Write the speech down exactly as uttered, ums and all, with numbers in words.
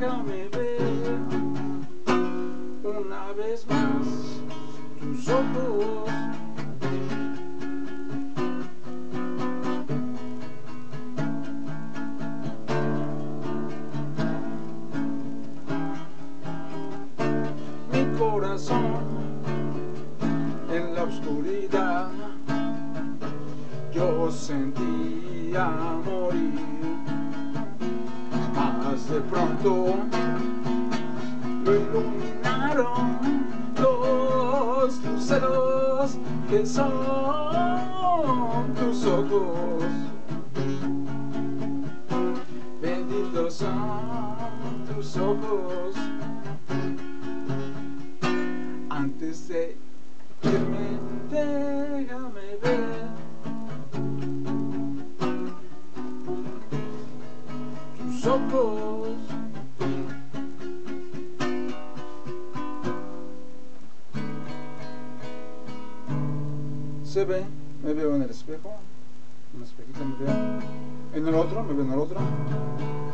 déjame ver una vez más tus ojos. Mi corazón en la oscuridad yo sentía morir, mas de pronto lo iluminaron los luceros que son tus ojos. Benditos son tus ojos. Antes de irme, déjame ver tus ojos. Se ve, me veo en el espejo, en el espejito me veo, en el otro, me veo en el otro.